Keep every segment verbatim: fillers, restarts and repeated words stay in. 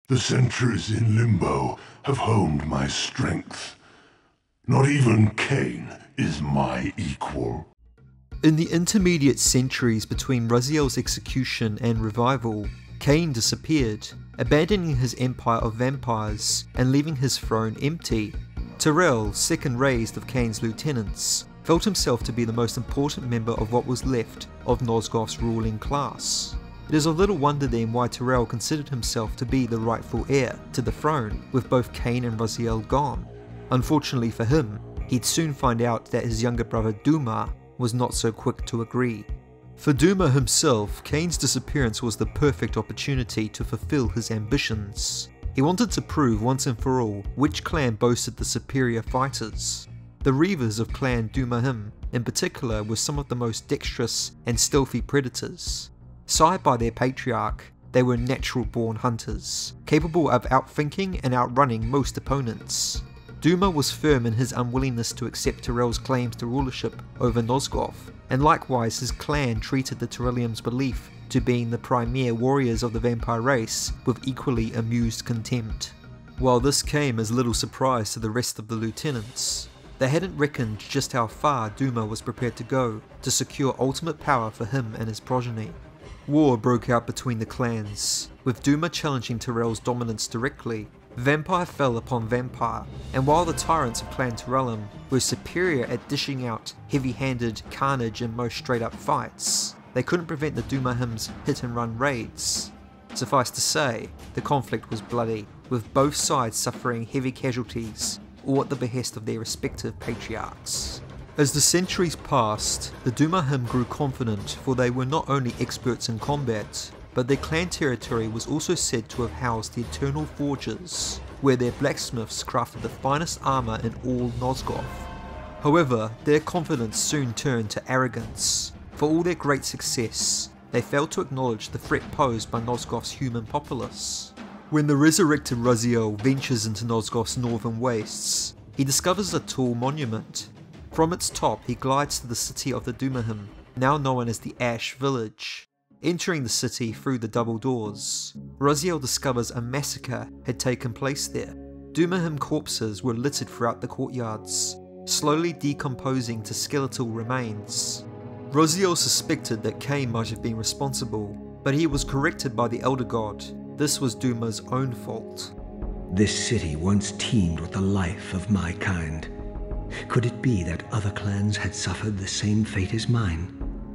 The centuries in limbo have honed my strength. Not even Kain is my equal. In the intermediate centuries between Raziel's execution and revival, Kain disappeared, abandoning his empire of vampires and leaving his throne empty. Turel, second raised of Kain's lieutenants, felt himself to be the most important member of what was left of Nosgoth's ruling class. It is of little wonder then why Turel considered himself to be the rightful heir to the throne, with both Kain and Raziel gone. Unfortunately for him, he'd soon find out that his younger brother Dumah was not so quick to agree. For Dumah himself, Kain's disappearance was the perfect opportunity to fulfill his ambitions. He wanted to prove once and for all which clan boasted the superior fighters. The Reavers of clan Dumahim, in particular, were some of the most dexterous and stealthy predators. Sired by their patriarch, they were natural-born hunters, capable of outthinking and outrunning most opponents. Dumah was firm in his unwillingness to accept Turel's claims to rulership over Nosgoth, and likewise his clan treated the Turelians' belief to being the premier warriors of the vampire race with equally amused contempt. While this came as little surprise to the rest of the lieutenants, they hadn't reckoned just how far Dumah was prepared to go to secure ultimate power for him and his progeny. War broke out between the clans, with Dumah challenging Turel's dominance directly. Vampire fell upon vampire, and while the tyrants of Clan Turelum were superior at dishing out heavy-handed carnage in most straight-up fights, they couldn't prevent the Dumahim's hit-and-run raids. Suffice to say, the conflict was bloody, with both sides suffering heavy casualties, all at the behest of their respective patriarchs. As the centuries passed, the Dumahim grew confident, for they were not only experts in combat, but their clan territory was also said to have housed the Eternal Forges, where their blacksmiths crafted the finest armour in all Nosgoth. However, their confidence soon turned to arrogance. For all their great success, they failed to acknowledge the threat posed by Nosgoth's human populace. When the resurrected Raziel ventures into Nosgoth's northern wastes, he discovers a tall monument. From its top, he glides to the city of the Dumahim, now known as the Ash Village. Entering the city through the double doors, Raziel discovers a massacre had taken place there. Dumahim corpses were littered throughout the courtyards, slowly decomposing to skeletal remains. Raziel suspected that Kain might have been responsible, but he was corrected by the Elder God. This was Dumah's own fault. This city once teemed with the life of my kind. Could it be that other clans had suffered the same fate as mine?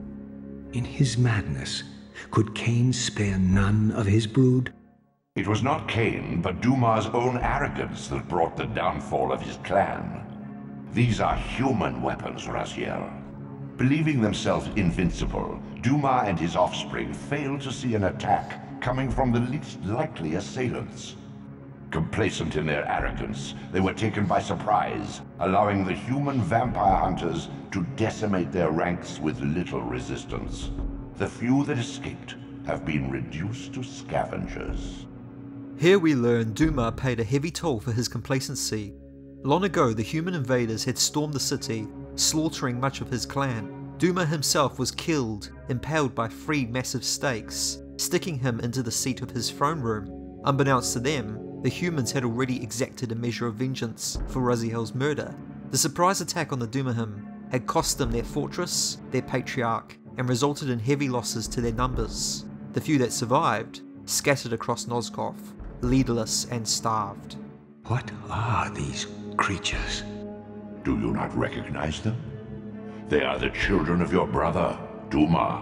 In his madness, could Kain spare none of his brood? It was not Kain, but Dumah's own arrogance that brought the downfall of his clan. These are human weapons, Raziel. Believing themselves invincible, Dumah and his offspring failed to see an attack coming from the least likely assailants. Complacent in their arrogance, they were taken by surprise, allowing the human vampire hunters to decimate their ranks with little resistance. The few that escaped have been reduced to scavengers. Here we learn Dumah paid a heavy toll for his complacency. Long ago, the human invaders had stormed the city, slaughtering much of his clan. Dumah himself was killed, impaled by three massive stakes, sticking him into the seat of his throne room. Unbeknownst to them, the humans had already exacted a measure of vengeance for Raziel's murder. The surprise attack on the Dumahim had cost them their fortress, their patriarch, and resulted in heavy losses to their numbers. The few that survived scattered across Nosgoth, leaderless and starved. What are these creatures? Do you not recognize them? They are the children of your brother, Dumah.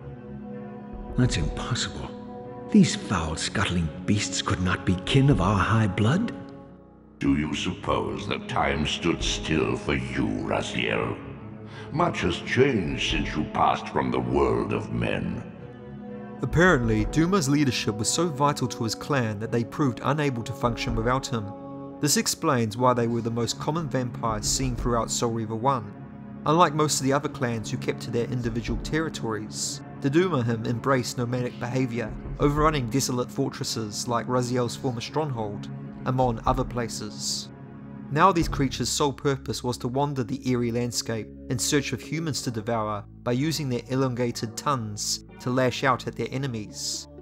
That's impossible. These foul, scuttling beasts could not be kin of our high blood? Do you suppose that time stood still for you, Raziel? Much has changed since you passed from the world of men. Apparently, Dumah's leadership was so vital to his clan that they proved unable to function without him. This explains why they were the most common vampires seen throughout Soul Reaver one. Unlike most of the other clans who kept to their individual territories, the Dumahim embraced nomadic behaviour, overrunning desolate fortresses like Raziel's former stronghold, among other places. Now these creatures' sole purpose was to wander the eerie landscape in search of humans to devour by using their elongated tongues to lash out at their enemies.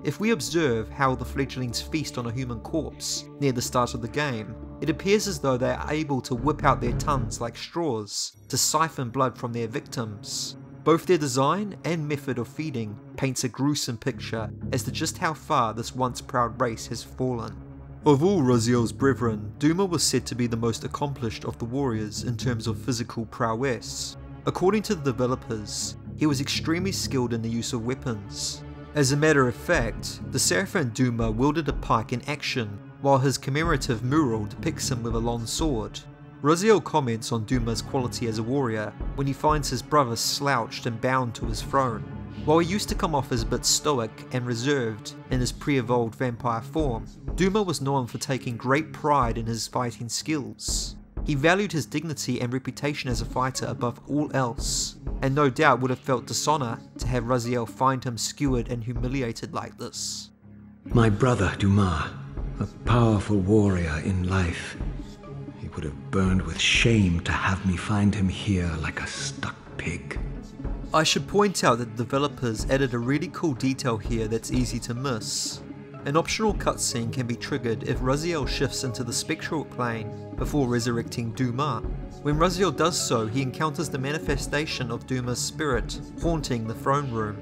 If we observe how the fledglings feast on a human corpse near the start of the game, it appears as though they are able to whip out their tongues like straws to siphon blood from their victims. Both their design and method of feeding paints a gruesome picture as to just how far this once proud race has fallen. Of all Raziel's brethren, Dumah was said to be the most accomplished of the warriors in terms of physical prowess. According to the developers, he was extremely skilled in the use of weapons. As a matter of fact, the Seraphim Dumah wielded a pike in action, while his commemorative mural depicts him with a long sword. Raziel comments on Dumah's quality as a warrior when he finds his brother slouched and bound to his throne. While he used to come off as a bit stoic and reserved in his pre-evolved vampire form, Dumah was known for taking great pride in his fighting skills. He valued his dignity and reputation as a fighter above all else, and no doubt would have felt dishonour to have Raziel find him skewered and humiliated like this. My brother Dumah, a powerful warrior in life. He would have burned with shame to have me find him here like a stuck pig. I should point out that the developers added a really cool detail here that's easy to miss. An optional cutscene can be triggered if Raziel shifts into the spectral plane before resurrecting Dumah. When Raziel does so, he encounters the manifestation of Dumah's spirit haunting the throne room.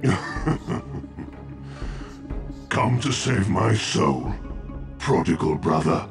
Come to save my soul, prodigal brother.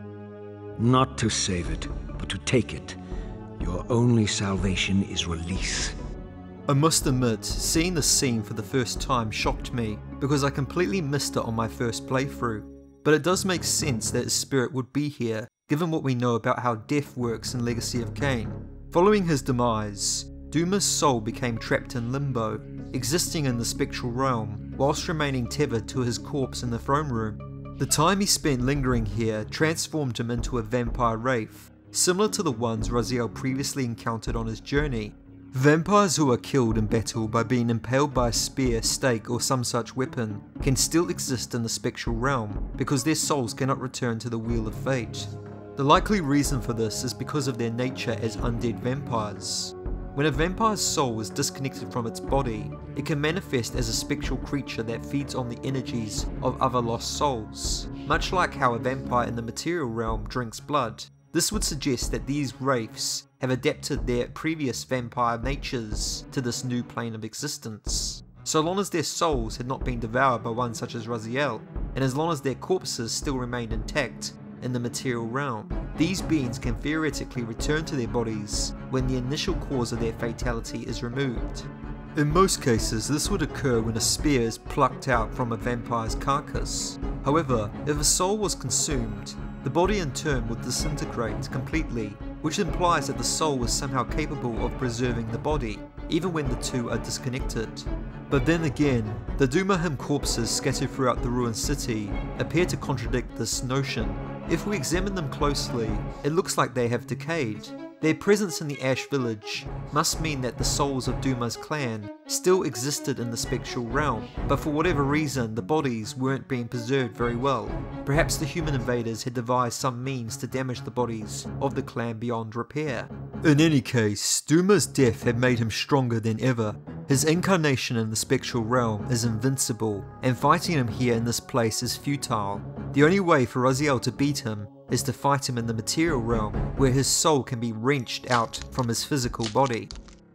Not to save it, but to take it. Your only salvation is release. I must admit, seeing this scene for the first time shocked me, because I completely missed it on my first playthrough. But it does make sense that his spirit would be here, given what we know about how death works in Legacy of Kain. Following his demise, Dumah's soul became trapped in limbo, existing in the spectral realm, whilst remaining tethered to his corpse in the throne room. The time he spent lingering here transformed him into a vampire wraith, similar to the ones Raziel previously encountered on his journey. Vampires who are killed in battle by being impaled by a spear, stake or some such weapon can still exist in the spectral realm because their souls cannot return to the Wheel of Fate. The likely reason for this is because of their nature as undead vampires. When a vampire's soul is disconnected from its body, it can manifest as a spectral creature that feeds on the energies of other lost souls, much like how a vampire in the material realm drinks blood. This would suggest that these wraiths have adapted their previous vampire natures to this new plane of existence, so long as their souls had not been devoured by one such as Raziel, and as long as their corpses still remained intact in the material realm. These beings can theoretically return to their bodies when the initial cause of their fatality is removed. In most cases, this would occur when a spear is plucked out from a vampire's carcass. However, if a soul was consumed, the body in turn would disintegrate completely, which implies that the soul was somehow capable of preserving the body, even when the two are disconnected. But then again, the Dumahim corpses scattered throughout the ruined city appear to contradict this notion. If we examine them closely, it looks like they have decayed. Their presence in the Ash Village must mean that the souls of Dumah's clan still existed in the spectral realm, but for whatever reason the bodies weren't being preserved very well. Perhaps the human invaders had devised some means to damage the bodies of the clan beyond repair. In any case, Dumah's death had made him stronger than ever. His incarnation in the spectral realm is invincible, and fighting him here in this place is futile. The only way for Raziel to beat him is to fight him in the material realm, where his soul can be wrenched out from his physical body.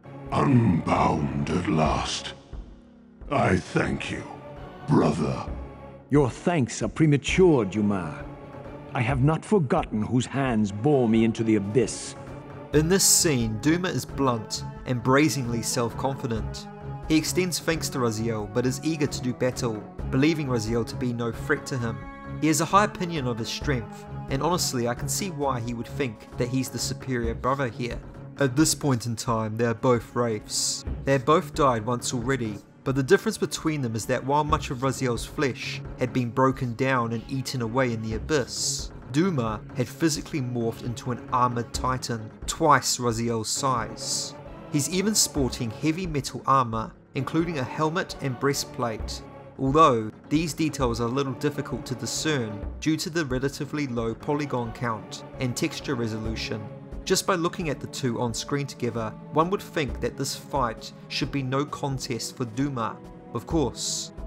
Unbound at last. I thank you, brother. Your thanks are premature, Dumah. I have not forgotten whose hands bore me into the abyss. In this scene, Dumah is blunt and brazenly self-confident. He extends thanks to Raziel, but is eager to do battle, believing Raziel to be no threat to him. He has a high opinion of his strength, and honestly I can see why he would think that he's the superior brother here. At this point in time, they are both wraiths. They have both died once already, but the difference between them is that while much of Raziel's flesh had been broken down and eaten away in the abyss, Dumah had physically morphed into an armoured titan, twice Raziel's size. He's even sporting heavy metal armour, including a helmet and breastplate, although these details are a little difficult to discern due to the relatively low polygon count and texture resolution. Just by looking at the two on screen together, one would think that this fight should be no contest for Dumah. Of course,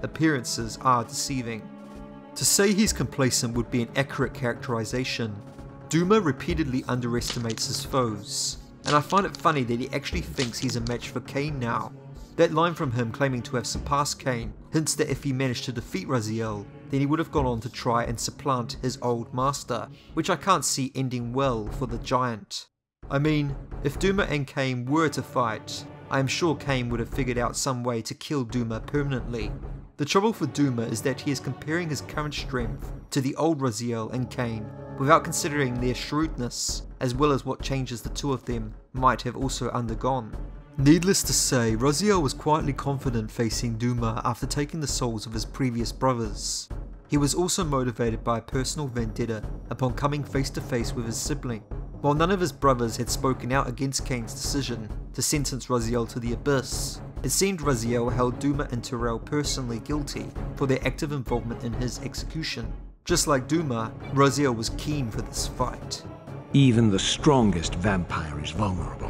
appearances are deceiving. To say he's complacent would be an accurate characterization. Dumah repeatedly underestimates his foes, and I find it funny that he actually thinks he's a match for Kain now. That line from him claiming to have surpassed Kain hints that if he managed to defeat Raziel, then he would have gone on to try and supplant his old master, which I can't see ending well for the giant. I mean, if Dumah and Kain were to fight, I am sure Kain would have figured out some way to kill Dumah permanently. The trouble for Dumah is that he is comparing his current strength to the old Raziel and Kain without considering their shrewdness, as well as what changes the two of them might have also undergone. Needless to say, Raziel was quietly confident facing Dumah after taking the souls of his previous brothers. He was also motivated by a personal vendetta upon coming face to face with his sibling. While none of his brothers had spoken out against Kain's decision to sentence Raziel to the abyss, it seemed Raziel held Dumah and Turel personally guilty for their active involvement in his execution. Just like Dumah, Raziel was keen for this fight. Even the strongest vampire is vulnerable.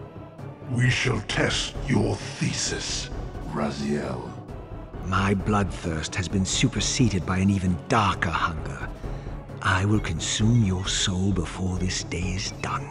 We shall test your thesis, Raziel. My bloodthirst has been superseded by an even darker hunger. I will consume your soul before this day is done.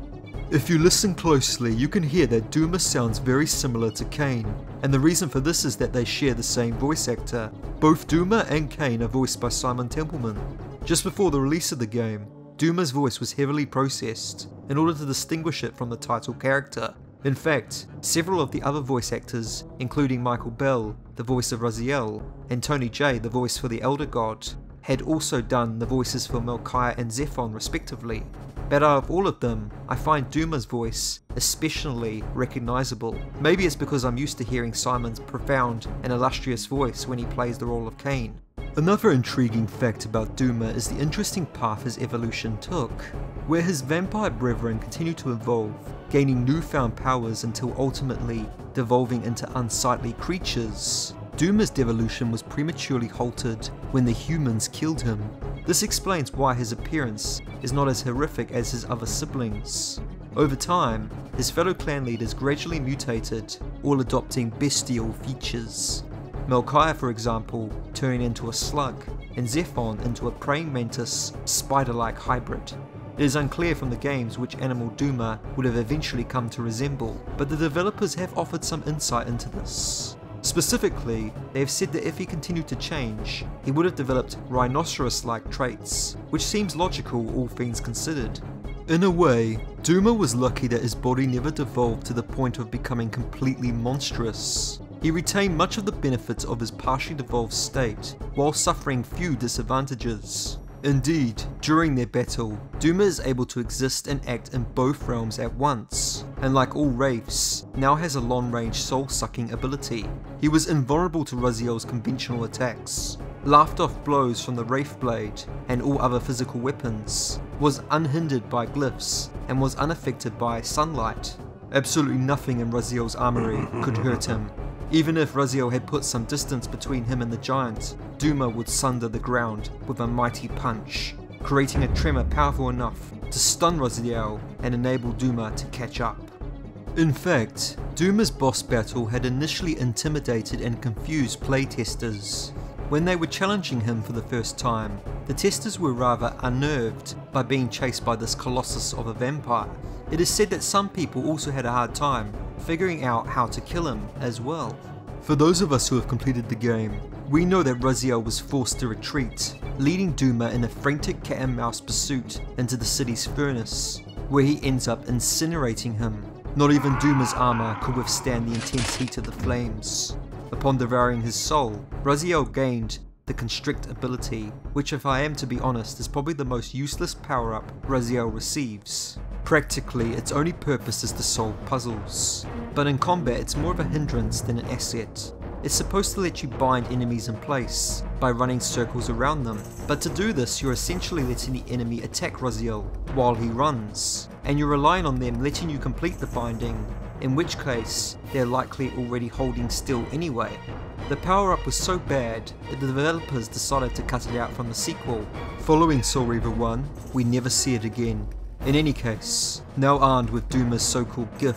If you listen closely, you can hear that Dumah sounds very similar to Kain, and the reason for this is that they share the same voice actor. Both Dumah and Kain are voiced by Simon Templeman. Just before the release of the game, Dumah's voice was heavily processed in order to distinguish it from the title character. In fact, several of the other voice actors, including Michael Bell, the voice of Raziel, and Tony Jay, the voice for the Elder God, had also done the voices for Melchiah and Zephon respectively. But out of all of them, I find Dumah's voice especially recognisable. Maybe it's because I'm used to hearing Simon's profound and illustrious voice when he plays the role of Kain. Another intriguing fact about Dumah is the interesting path his evolution took, where his vampire brethren continue to evolve, gaining newfound powers until ultimately devolving into unsightly creatures. Dumah's devolution was prematurely halted when the humans killed him. This explains why his appearance is not as horrific as his other siblings. Over time, his fellow clan leaders gradually mutated, all adopting bestial features. Melchiah, for example, turning into a slug, and Zephon into a praying mantis, spider-like hybrid. It is unclear from the games which animal Dumah would have eventually come to resemble, but the developers have offered some insight into this. Specifically, they have said that if he continued to change, he would have developed rhinoceros-like traits, which seems logical all things considered. In a way, Dumah was lucky that his body never devolved to the point of becoming completely monstrous. He retained much of the benefits of his partially devolved state, while suffering few disadvantages. Indeed, during their battle, Dumah is able to exist and act in both realms at once, and like all wraiths, now has a long-range soul-sucking ability. He was invulnerable to Raziel's conventional attacks, laughed off blows from the Wraith Blade and all other physical weapons, was unhindered by glyphs, and was unaffected by sunlight. Absolutely nothing in Raziel's armory could hurt him. Even if Raziel had put some distance between him and the giant, Dumah would sunder the ground with a mighty punch, creating a tremor powerful enough to stun Raziel and enable Dumah to catch up. In fact, Dumah's boss battle had initially intimidated and confused playtesters. When they were challenging him for the first time, the testers were rather unnerved by being chased by this colossus of a vampire. It is said that some people also had a hard time figuring out how to kill him as well. For those of us who have completed the game, we know that Raziel was forced to retreat, leading Dumah in a frantic cat and mouse pursuit into the city's furnace, where he ends up incinerating him. Not even Dumah's armor could withstand the intense heat of the flames. Upon devouring his soul, Raziel gained the Constrict ability, which if I am to be honest is probably the most useless power-up Raziel receives. Practically, its only purpose is to solve puzzles, but in combat it's more of a hindrance than an asset. It's supposed to let you bind enemies in place by running circles around them, but to do this you're essentially letting the enemy attack Raziel while he runs, and you're relying on them letting you complete the binding, in which case they're likely already holding still anyway. The power-up was so bad that the developers decided to cut it out from the sequel. Following Soul Reaver one, we never see it again. In any case, now armed with Dumah's so-called gift,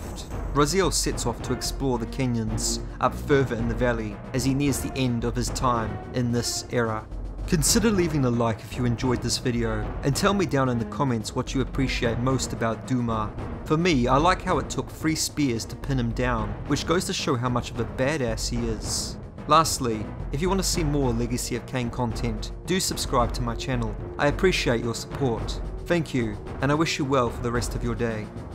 Raziel sets off to explore the canyons up further in the valley as he nears the end of his time in this era. Consider leaving a like if you enjoyed this video, and tell me down in the comments what you appreciate most about Dumah. For me, I like how it took three spears to pin him down, which goes to show how much of a badass he is. Lastly, if you want to see more Legacy of Kain content, do subscribe to my channel. I appreciate your support. Thank you, and I wish you well for the rest of your day.